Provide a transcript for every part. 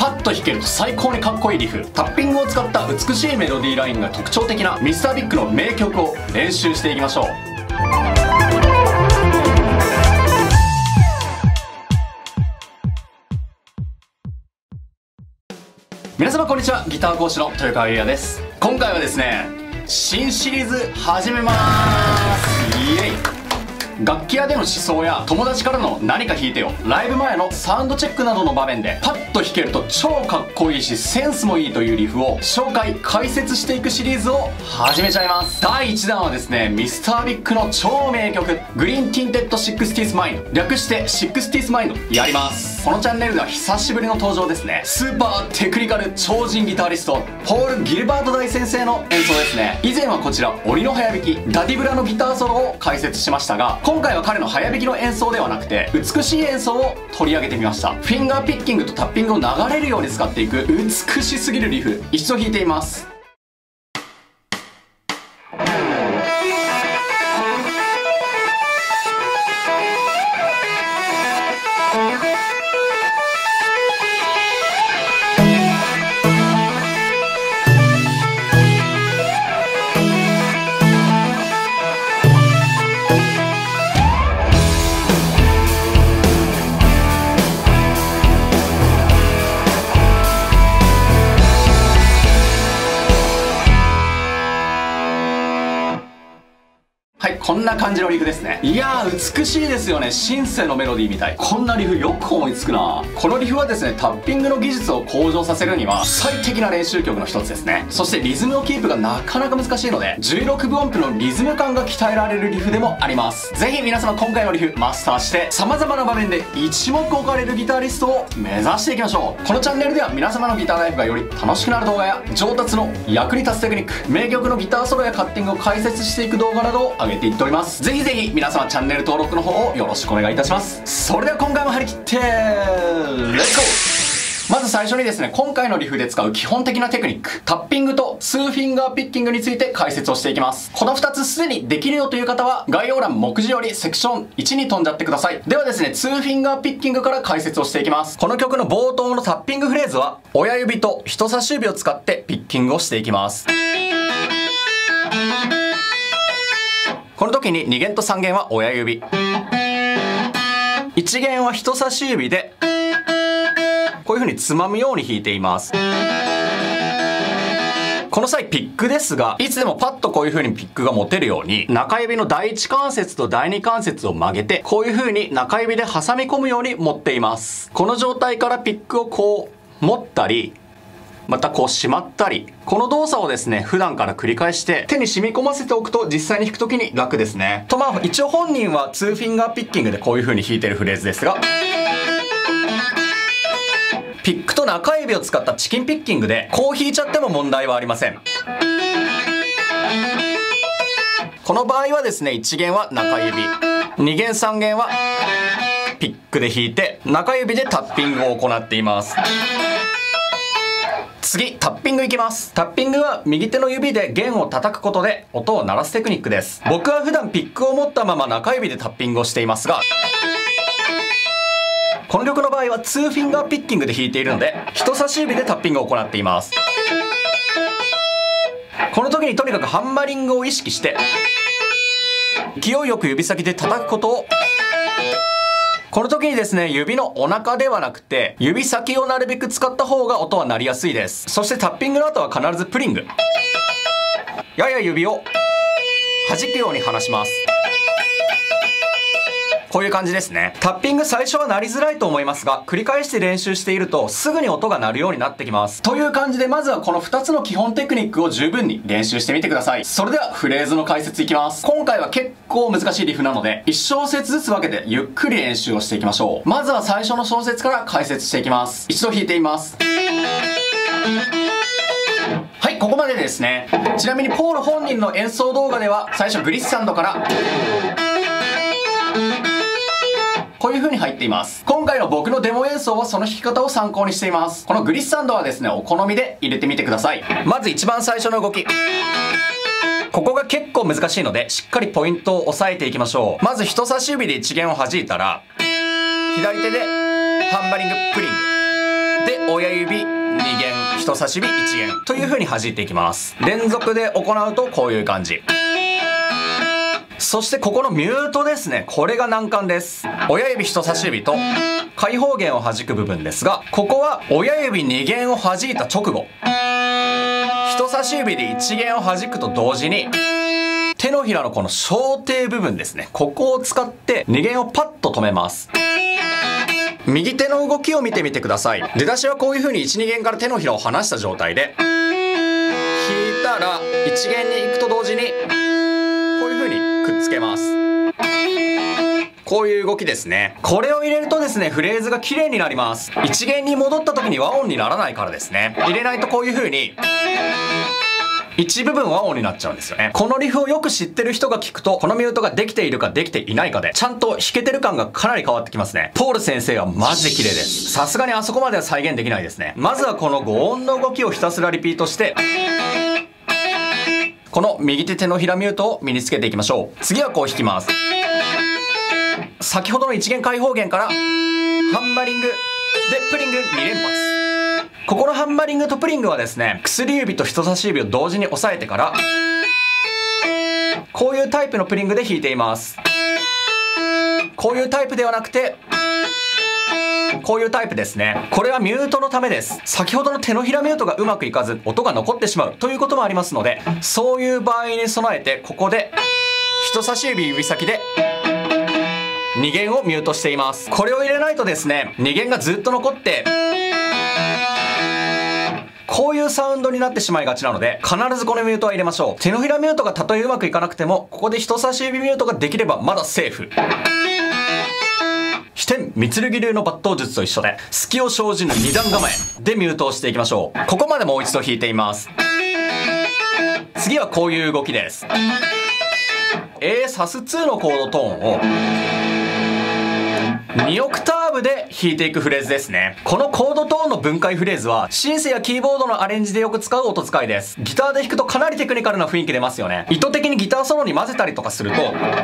パッと弾けると最高にかっこいいリフ、タッピングを使った美しいメロディーラインが特徴的な Mr.Big の名曲を練習していきましょう。皆様こんにちは、ギター講師の豊川裕也です。今回はですね、新シリーズ始めまーす。イエイ。楽器屋での思想や友達からの何か弾いてよ、ライブ前のサウンドチェックなどの場面でパッと弾けると超かっこいいしセンスもいいというリフを紹介解説していくシリーズを始めちゃいます。第1弾はですね、Mr.Big の超名曲グリーンティンテッド 60's Mind、 略して 60's Mind やります。このチャンネルでは久しぶりの登場ですね。スーパーテクニカル超人ギタリストポール・ギルバート大先生の演奏ですね。以前はこちら鬼の早弾きダディブラのギターソロを解説しましたが、今回は彼の早弾きの演奏ではなくて美しい演奏を取り上げてみました。フィンガーピッキングとタッピングを流れるように使っていく美しすぎるリフ、一度弾いています。はい、こんな感じのリフですね。いやー美しいですよね。シンセのメロディーみたい。こんなリフよく思いつくな。このリフはですね、タッピングの技術を向上させるには最適な練習曲の一つですね。そしてリズムのキープがなかなか難しいので16分音符のリズム感が鍛えられるリフでもあります。ぜひ皆様今回のリフマスターして様々な場面で一目置かれるギタリストを目指していきましょう。このチャンネルでは皆様のギターライフがより楽しくなる動画や上達の役に立つテクニック、名曲のギターソロやカッティングを解説していく動画などを上げていっております。ぜひぜひ皆様チャンネル登録の方をよろしくお願いいたします。それでは今回も張り切ってレッツゴー。まず最初にですね、今回のリフで使う基本的なテクニック、タッピングと2フィンガーピッキングについて解説をしていきます。この2つすでにできるよという方は概要欄目次よりセクション1に飛んじゃってください。ではですね、2フィンガーピッキングから解説をしていきます。この曲の冒頭のタッピングフレーズは親指と人差し指を使ってピッキングをしていきます。この時に2弦と3弦は親指、1弦は人差し指でこういう風につまむように弾いています。この際ピックですが、いつでもパッとこういう風にピックが持てるように中指の第1関節と第2関節を曲げてこういう風に中指で挟み込むように持っています。この状態からピックをこう持ったりまたこうしまったり、この動作をですね普段から繰り返して手に染み込ませておくと実際に弾く時に楽ですね。とまあ一応本人は2フィンガーピッキングでこういう風に弾いてるフレーズですが、ピックと中指を使ったチキンピッキングでこう弾いちゃっても問題はありません。この場合はですね、1弦は中指、2弦3弦はピックで弾いて中指でタッピングを行っています。次、タッピングいきます。タッピングは右手の指で弦を叩くことで音を鳴らすテクニックです。僕は普段ピックを持ったまま中指でタッピングをしていますが、この曲の場合は2フィンガーピッキングで弾いているので人差し指でタッピングを行っています。この時にとにかくハンマリングを意識して勢いよく指先で叩くことを、この時にですね、指のお腹ではなくて指先をなるべく使った方が音は鳴りやすいです。そしてタッピングの後は必ずプリング、やや指を弾くように離します。こういう感じですね。タッピング最初は鳴りづらいと思いますが繰り返して練習しているとすぐに音が鳴るようになってきます。という感じでまずはこの2つの基本テクニックを十分に練習してみてください。それではフレーズの解説いきます。今回は結構難しいリフなので1小節ずつ分けてゆっくり練習をしていきましょう。まずは最初の小節から解説していきます。一度弾いてみます。はい、ここまでですね。ちなみにポール本人の演奏動画では最初グリッサンドからこういう風に入っています。今回の僕のデモ演奏はその弾き方を参考にしています。このグリッサンドはですね、お好みで入れてみてください。まず一番最初の動き、ここが結構難しいのでしっかりポイントを押さえていきましょう。まず人差し指で1弦を弾いたら左手でハンマリングプリングで親指2弦、人差し指1弦という風に弾いていきます。連続で行うとこういう感じ。そしてここのミュートですね。これが難関です。親指人差し指と開放弦を弾く部分ですが、ここは親指2弦を弾いた直後、人差し指で1弦を弾くと同時に、手のひらのこの小手部分ですね。ここを使って2弦をパッと止めます。右手の動きを見てみてください。出だしはこういう風に1、2弦から手のひらを離した状態で、弾いたら1弦に行くと同時に、こういう風にくっつけます。こういう動きですね。これを入れるとですね、フレーズが綺麗になります。1弦に戻った時に和音にならないからですね。入れないとこういう風に、一部分和音になっちゃうんですよね。このリフをよく知ってる人が聞くと、このミュートができているかできていないかで、ちゃんと弾けてる感がかなり変わってきますね。ポール先生はマジで綺麗です。さすがにあそこまでは再現できないですね。まずはこの5音の動きをひたすらリピートして、この右手手のひらミュートを身につけていきましょう。次はこう弾きます。先ほどの1弦開放弦から、ハンマリング、で、プリング2連発。ここのハンマリングとプリングはですね、薬指と人差し指を同時に押さえてから、こういうタイプのプリングで弾いています。こういうタイプではなくて、こういうタイプですね。これはミュートのためです。先ほどの手のひらミュートがうまくいかず、音が残ってしまうということもありますので、そういう場合に備えて、ここで、人差し指指先で、2弦をミュートしています。これを入れないとですね、2弦がずっと残って、こういうサウンドになってしまいがちなので、必ずこのミュートは入れましょう。手のひらミュートがたとえうまくいかなくても、ここで人差し指ミュートができればまだセーフ。飛天三剣流の抜刀術と一緒で、隙を生じぬ二段構えでミュートをしていきましょう。ここまでもう一度弾いています。次はこういう動きです。A サス2のコードトーンを、2オクターブで弾いていくフレーズですね。このコードトーンの分解フレーズは、シンセやキーボードのアレンジでよく使う音使いです。ギターで弾くとかなりテクニカルな雰囲気出ますよね。意図的にギターソロに混ぜたりとかすると、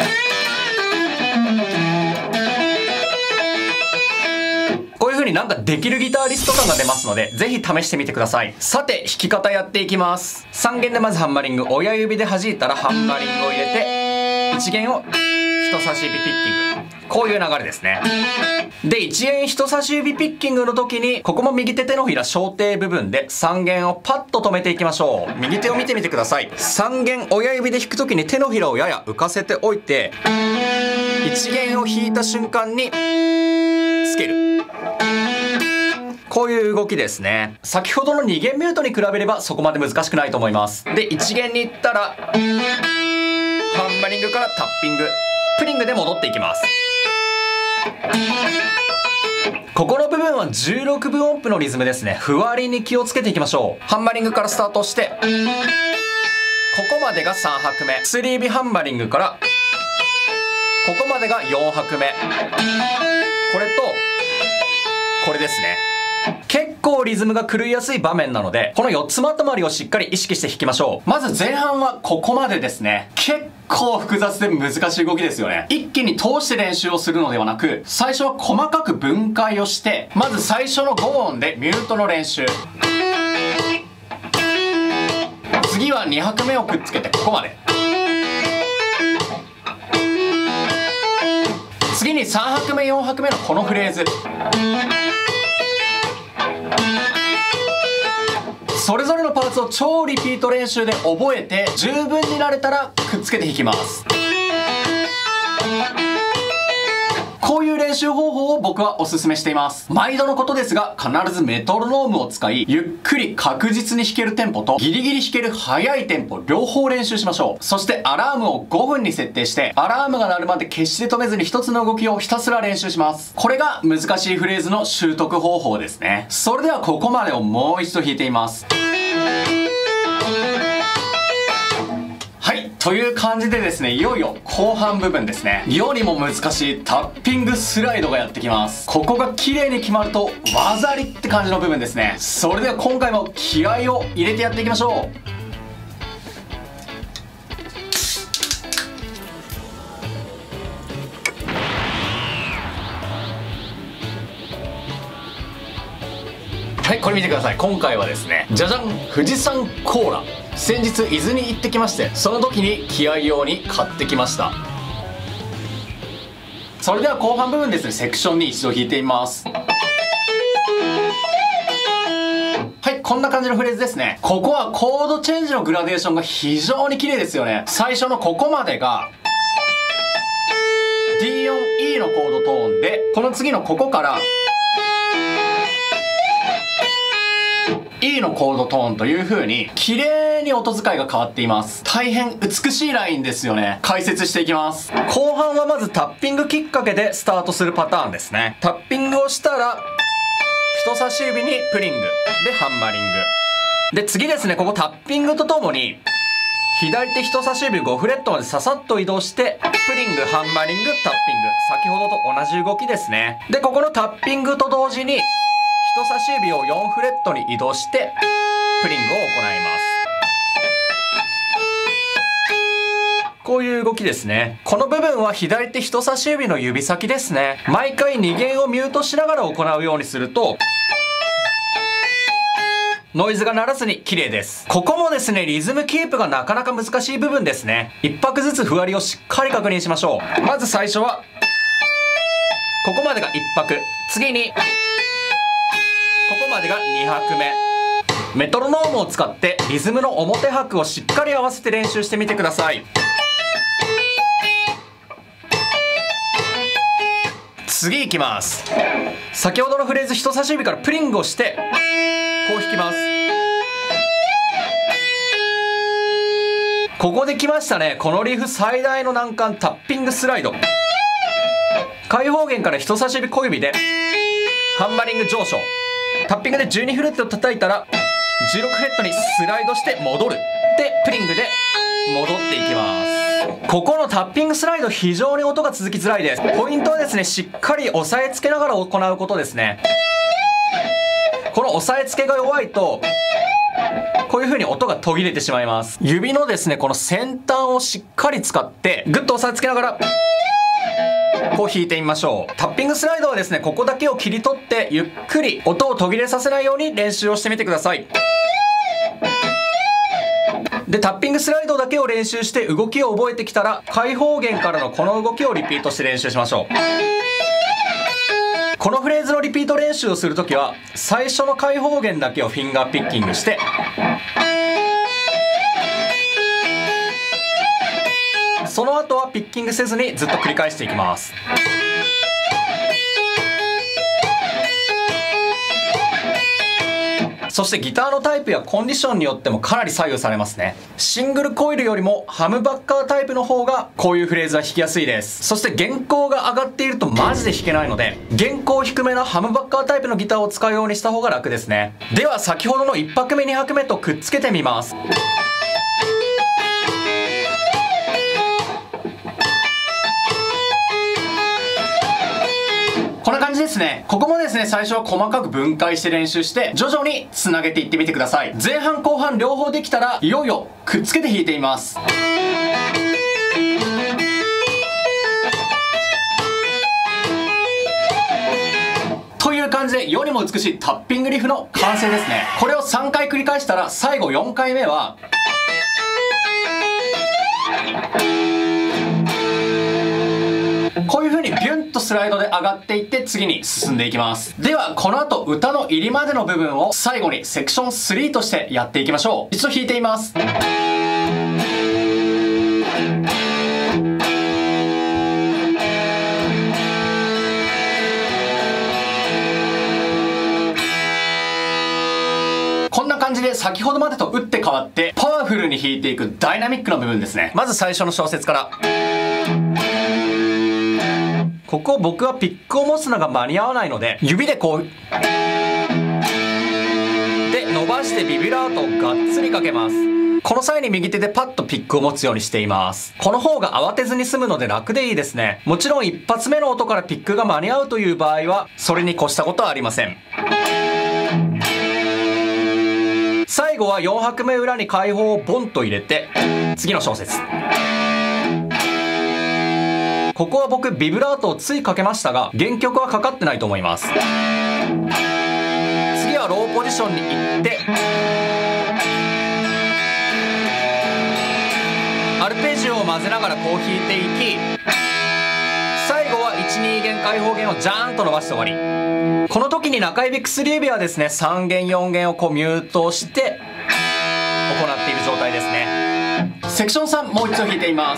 こういう風になんかできるギタリスト感が出ますので、ぜひ試してみてください。さて、弾き方やっていきます。3弦でまずハンマリング、親指で弾いたらハンマリングを入れて、1弦を人差し指ピッキング。こういう流れですね。で、1弦人差し指ピッキングの時に、ここも右手手のひら小手部分で3弦をパッと止めていきましょう。右手を見てみてください。3弦親指で弾く時に手のひらをやや浮かせておいて、1弦を弾いた瞬間に、つける。こういう動きですね。先ほどの2弦ミュートに比べればそこまで難しくないと思います。で、1弦に行ったら、ハンマリングからタッピング、プリングで戻っていきます。ここの部分は16分音符のリズムですね。ふわりに気をつけていきましょう。ハンマリングからスタートして、ここまでが3拍目。薬指ハンマリングから、ここまでが4拍目。これと、これですね。結構リズムが狂いやすい場面なので、この4つまとまりをしっかり意識して弾きましょう。まず前半はここまでですね。結構複雑で難しい動きですよね。一気に通して練習をするのではなく、最初は細かく分解をして、まず最初の5音でミュートの練習。次は2拍目をくっつけてここまで。次に3拍目4拍目のこのフレーズ。それぞれのパーツを超リピート練習で覚えて十分になれたらくっつけて弾きます。こういう練習方法を僕はおすすめしています。毎度のことですが、必ずメトロノームを使い、ゆっくり確実に弾けるテンポと、ギリギリ弾ける速いテンポ、両方練習しましょう。そしてアラームを5分に設定して、アラームが鳴るまで決して止めずに一つの動きをひたすら練習します。これが難しいフレーズの習得方法ですね。それではここまでをもう一度弾いてみます。はい。という感じでですね、いよいよ後半部分ですね。世にも難しいタッピングスライドがやってきます。ここが綺麗に決まると、技ありって感じの部分ですね。それでは今回も気合を入れてやっていきましょう。はい。 これ見てください。今回はですね、じゃじゃん、富士山コーラ。先日伊豆に行ってきまして、その時に気合用に買ってきました。それでは後半部分ですね、セクションに一度弾いてみます。はい、こんな感じのフレーズですね。ここはコードチェンジのグラデーションが非常に綺麗ですよね。最初のここまでが D 音 E のコードトーンで、この次のここからE のコードトーンという風に綺麗に音使いが変わっています。大変美しいラインですよね。解説していきます。後半はまずタッピングきっかけでスタートするパターンですね。タッピングをしたら人差し指にプリングでハンマリングで、次ですね、ここタッピングとともに左手人差し指5フレットまでささっと移動してプリングハンマリングタッピング、先ほどと同じ動きですね。でここのタッピングと同時に人差し指を4フレットに移動してプリングを行います。こういう動きですね。この部分は左手人差し指の指先ですね。毎回2弦をミュートしながら行うようにするとノイズが鳴らずに綺麗です。ここもですね、リズムキープがなかなか難しい部分ですね。1拍ずつ譜割りをしっかり確認しましょう。まず最初はここまでが1拍、次にここまでが2拍目。メトロノームを使ってリズムの表拍をしっかり合わせて練習してみてください。次いきます。先ほどのフレーズ人差し指からプリングをしてこう弾きます。ここで来ましたね。このリフ最大の難関、タッピングスライド。開放弦から人差し指小指でハンマリング上昇。タッピングで12フレットを叩いたら16フレットにスライドして戻る。でプリングで戻っていきます。ここのタッピングスライド非常に音が続きづらいです。ポイントはですね、しっかり押さえつけながら行うことですね。この押さえつけが弱いとこういう風に音が途切れてしまいます。指のですね、この先端をしっかり使ってグッと押さえつけながらこう弾いてみましょう。タッピングスライドはですね、ここだけを切り取ってゆっくり音を途切れさせないように練習をしてみてください。でタッピングスライドだけを練習して動きを覚えてきたら開放弦からのこの動きをリピートして練習しましょう。このフレーズのリピート練習をするときは最初の開放弦だけをフィンガーピッキングしてその後はピッキングせずにずっと繰り返していきます。そしてギターのタイプやコンディションによってもかなり左右されますね。シングルコイルよりもハムバッカータイプの方がこういうフレーズは弾きやすいです。そして弦高が上がっているとマジで弾けないので弦高低めのハムバッカータイプのギターを使うようにした方が楽ですね。では先ほどの1拍目2拍目とくっつけてみます。こんな感じですね。ここもですね、最初は細かく分解して練習して徐々につなげていってみてください。前半後半両方できたらいよいよくっつけて弾いてみます。という感じで世にも美しいタッピングリフの完成ですね。これを3回繰り返したら最後4回目はこういう風にビュンとスライドで上がっていって次に進んでいきます。ではこの後歌の入りまでの部分を最後にセクション3としてやっていきましょう。一度弾いてみます。こんな感じで先ほどまでと打って変わってパワフルに弾いていくダイナミックな部分ですね。まず最初の小節から。ここ僕はピックを持つのが間に合わないので指でこうで伸ばしてビブラートをがっつりかけます。この際に右手でパッとピックを持つようにしています。この方が慌てずに済むので楽でいいですね。もちろん一発目の音からピックが間に合うという場合はそれに越したことはありません。最後は4拍目裏に開放をボンと入れて次の小節。ここは僕ビブラートをついかけましたが原曲はかかってないと思います。次はローポジションに行ってアルペジオを混ぜながらこう弾いていき、最後は12弦開放弦をジャーンと伸ばして終わり。この時に中指薬指はですね3弦4弦をこうミュートして行っている状態ですね。セクション3もう一度弾いてみます。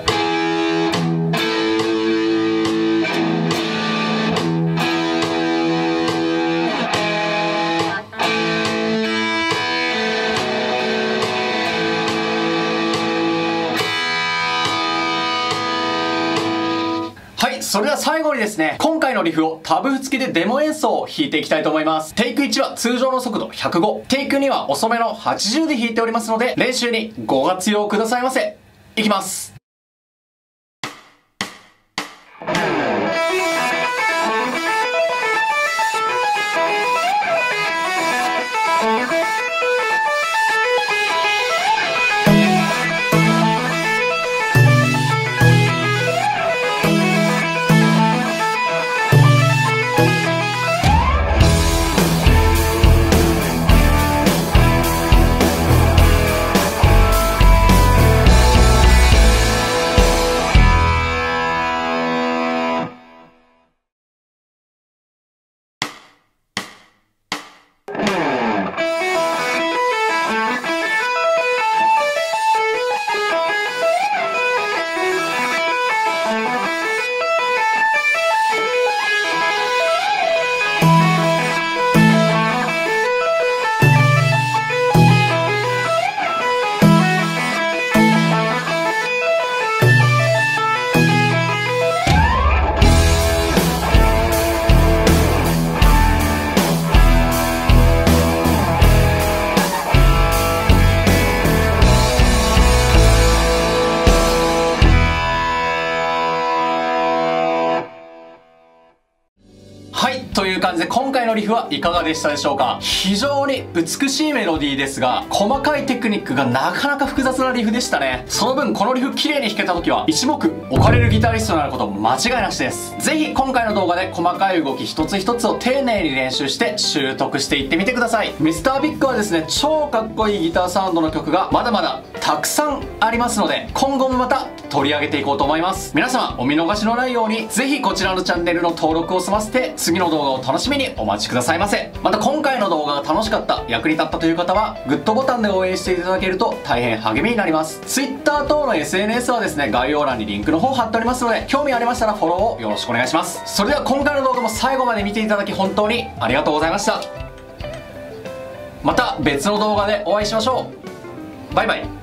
はい、それでは最後にですね、今回のリフをタブ付きでデモ演奏を弾いていきたいと思います。テイク1は通常の速度105、テイク2は遅めの80で弾いておりますので、練習にご活用くださいませ。いきます。という感じで今回のリフはいかがでしたでしょうか。非常に美しいメロディーですが、細かいテクニックがなかなか複雑なリフでしたね。その分このリフ綺麗に弾けた時は一目置かれるギタリストになること間違いなしです。ぜひ今回の動画で細かい動き一つ一つを丁寧に練習して習得していってみてください。ミスタービッグはですね、超かっこいいギターサウンドの曲がまだまだたくさんありますので、今後もまた取り上げていこうと思います。皆様お見逃しのないようにぜひこちらのチャンネルの登録を済ませて次の動画を楽しみにお待ちくださいませ。また今回の動画が楽しかった、役に立ったという方はグッドボタンで応援していただけると大変励みになります。 Twitter 等の SNS はですね、概要欄にリンクの方貼っておりますので、興味ありましたらフォローをよろしくお願いします。それでは今回の動画も最後まで見ていただき本当にありがとうございました。また別の動画でお会いしましょう。バイバイ。